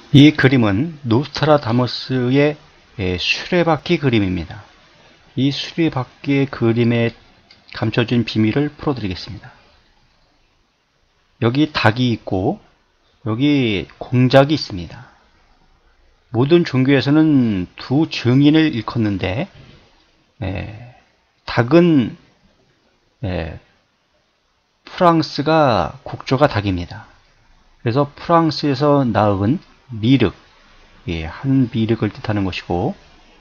이 그림은 노스트라다무스의 수레바퀴 그림입니다. 이 수레바퀴의 그림에 감춰진 비밀을 풀어드리겠습니다. 여기 닭이 있고 여기 공작이 있습니다. 모든 종교에서는 두 증인을 일컫는데 닭은 프랑스가 국조가 닭입니다. 그래서 프랑스에서 낳은 미륵, 한 미륵을 뜻하는 것이고,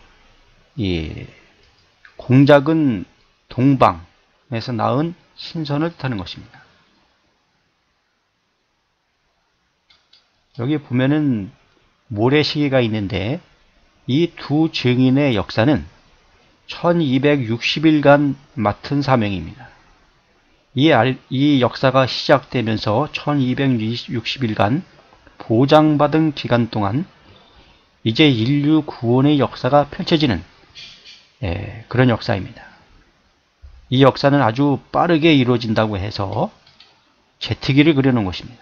공작은 동방에서 낳은 신선을 뜻하는 것입니다. 여기 보면은 모래시계가 있는데 이 두 증인의 역사는 1260일간 맡은 사명입니다. 이 역사가 시작되면서 1260일간 보장받은 기간 동안 이제 인류 구원의 역사가 펼쳐지는 그런 역사입니다. 이 역사는 아주 빠르게 이루어진다고 해서 제트기를 그려놓은 것입니다.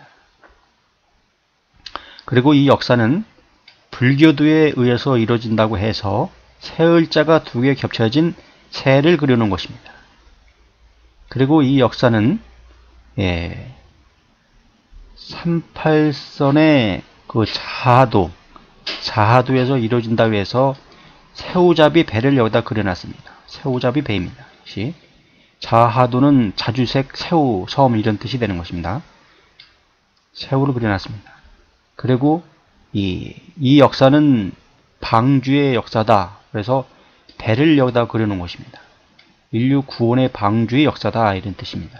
그리고 이 역사는 불교도에 의해서 이루어진다고 해서 세을자가 두 개 겹쳐진 새를 그려놓은 것입니다. 그리고 이 역사는 38선의 그 자하도에서 이루어진다고 해서 새우잡이 배를 여기다 그려놨습니다. 새우잡이 배입니다. 자하도는 자주색 새우 섬 이런 뜻이 되는 것입니다. 새우를 그려놨습니다. 그리고 이 역사는 방주의 역사다. 그래서 배를 여기다 그려놓은 것입니다. 인류 구원의 방주의 역사다 이런 뜻입니다.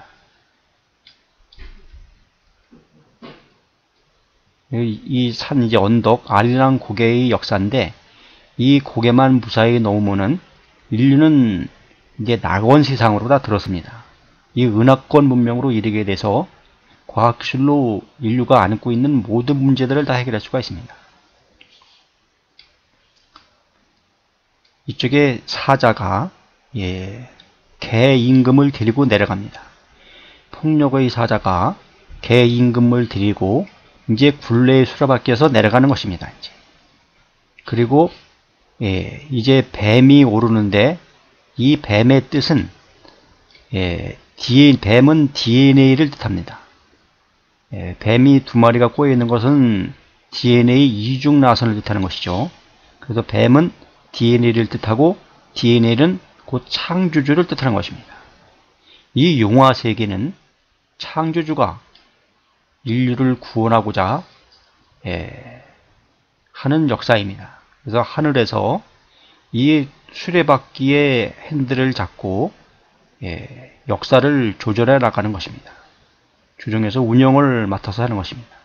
이 산 이제 언덕 아리랑 고개의 역사인데 이 고개만 무사히 넘으면은 인류는 이제 낙원 세상으로 다 들었습니다. 이 은하권 문명으로 이르게 돼서 과학기술로 인류가 안고 있는 모든 문제들을 다 해결할 수가 있습니다. 이쪽에 사자가 개 임금을 데리고 내려갑니다. 폭력의 사자가 개 임금을 데리고 이제 굴레의 수레바퀴에서 내려가는 것입니다. 그리고 이제 뱀이 오르는데 이 뱀의 뜻은 뱀은 DNA를 뜻합니다. 뱀이 두 마리가 꼬여 있는 것은 DNA 이중 나선을 뜻하는 것이죠. 그래서 뱀은 DNA를 뜻하고 DNA는 곧 창조주를 뜻하는 것입니다. 이 용화 세계는 창조주가 인류를 구원하고자 하는 역사입니다. 그래서 하늘에서 이 수레바퀴의 핸들을 잡고 역사를 조절해 나가는 것입니다. 조정해서 운영을 맡아서 하는 것입니다.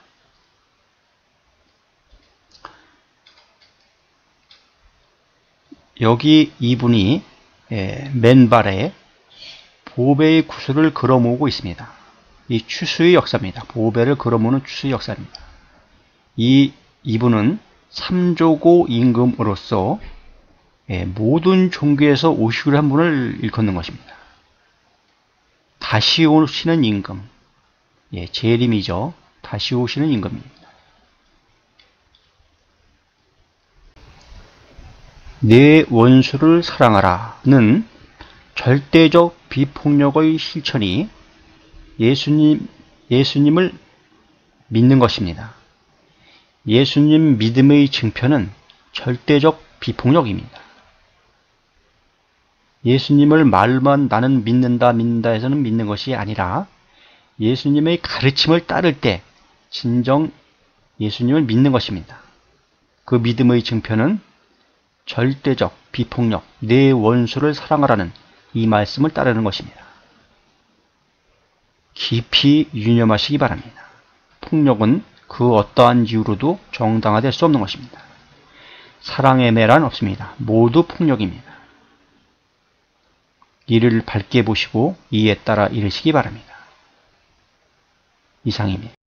여기 이분이 맨발에 보배의 구슬을 걸어모으고 있습니다. 이 추수의 역사입니다. 보배를 걸어모으는 추수의 역사입니다. 이분은 삼조고 임금으로서 모든 종교에서 오시를 한 분을 일컫는 것입니다. 다시 오시는 임금, 재림이죠. 다시 오시는 임금입니다. 내 원수를 사랑하라는 절대적 비폭력의 실천이 예수님을 믿는 것입니다. 예수님 믿음의 증표는 절대적 비폭력입니다. 예수님을 말만 나는 믿는다 해서는 믿는 것이 아니라 예수님의 가르침을 따를 때 진정 예수님을 믿는 것입니다. 그 믿음의 증표는 절대적 비폭력, 내 원수를 사랑하라는 이 말씀을 따르는 것입니다. 깊이 유념하시기 바랍니다. 폭력은 그 어떠한 이유로도 정당화될 수 없는 것입니다. 사랑의 매란 없습니다. 모두 폭력입니다. 이를 밝게 보시고 이에 따라 이르시기 바랍니다. 이상입니다.